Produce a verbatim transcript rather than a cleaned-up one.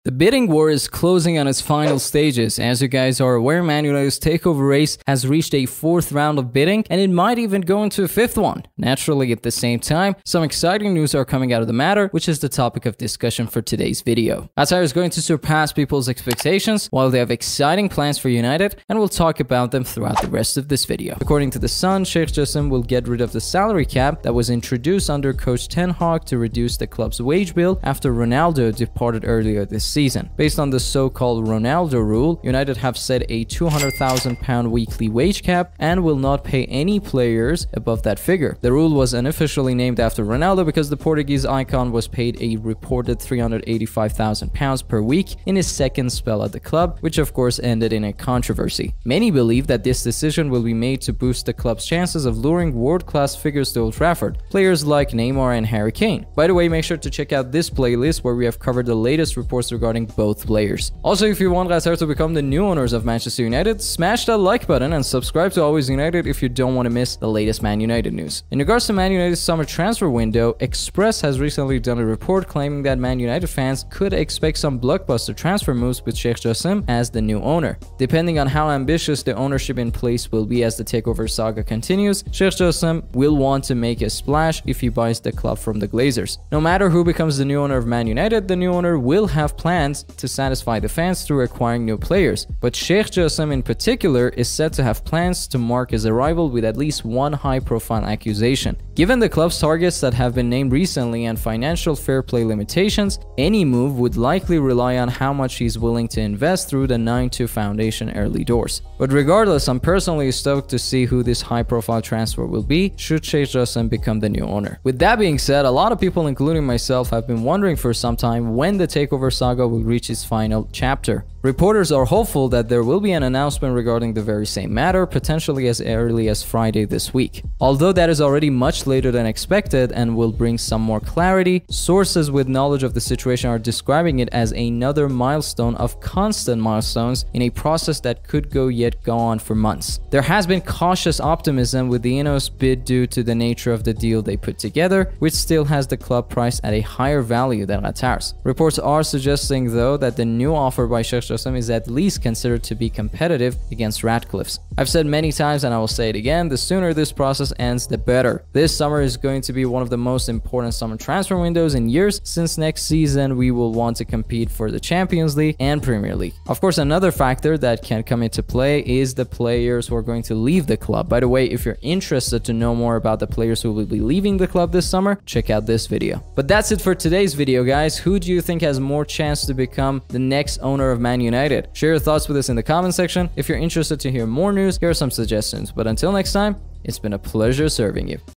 The bidding war is closing on its final stages. As you guys are aware, Man United's takeover race has reached a fourth round of bidding, and it might even go into a fifth one. Naturally, at the same time, some exciting news are coming out of the matter, which is the topic of discussion for today's video. Qatar is going to surpass people's expectations, while they have exciting plans for United, and we'll talk about them throughout the rest of this video. According to The Sun, Sheikh Jasem will get rid of the salary cap that was introduced under coach Ten Hag to reduce the club's wage bill after Ronaldo departed earlier this season. season. Based on the so-called Ronaldo rule, United have set a two hundred thousand pound weekly wage cap and will not pay any players above that figure. The rule was unofficially named after Ronaldo because the Portuguese icon was paid a reported three hundred eighty-five thousand pounds per week in his second spell at the club, which of course ended in a controversy. Many believe that this decision will be made to boost the club's chances of luring world-class figures to Old Trafford, players like Neymar and Harry Kane. By the way, make sure to check out this playlist where we have covered the latest reports regarding both players. Also, if you want Qatar to become the new owners of Manchester United, smash that like button and subscribe to Always United if you don't want to miss the latest Man United news. In regards to Man United's summer transfer window, Express has recently done a report claiming that Man United fans could expect some blockbuster transfer moves with Sheikh Jasem as the new owner. Depending on how ambitious the ownership in place will be as the takeover saga continues, Sheikh Jasem will want to make a splash if he buys the club from the Glazers. No matter who becomes the new owner of Man United, the new owner will have plans to satisfy the fans through acquiring new players, but Sheikh Jasem in particular is said to have plans to mark his arrival with at least one high-profile accusation. Given the club's targets that have been named recently and financial fair play limitations, any move would likely rely on how much he's willing to invest through the nine two Foundation early doors. But regardless, I'm personally stoked to see who this high-profile transfer will be should Sheikh Jasem become the new owner. With that being said, a lot of people, including myself, have been wondering for some time when the takeover saga will reach its final chapter. Reporters are hopeful that there will be an announcement regarding the very same matter, potentially as early as Friday this week. Although that is already much later than expected and will bring some more clarity, sources with knowledge of the situation are describing it as another milestone of constant milestones in a process that could go yet go on for months. There has been cautious optimism with the Ineos bid due to the nature of the deal they put together, which still has the club priced at a higher value than Qatar's. Reports are suggesting though that the new offer by Sheikh Jasem is at least considered to be competitive against Ratcliffe's. I've said many times and I will say it again, the sooner this process ends, the better. This summer is going to be one of the most important summer transfer windows in years, since next season we will want to compete for the Champions League and Premier League. Of course, another factor that can come into play is the players who are going to leave the club. By the way, if you're interested to know more about the players who will be leaving the club this summer, check out this video. But that's it for today's video, guys. Who do you think has more chance to become the next owner of Man United? Share your thoughts with us in the comment section. If you're interested to hear more news, here are some suggestions. But until next time, it's been a pleasure serving you.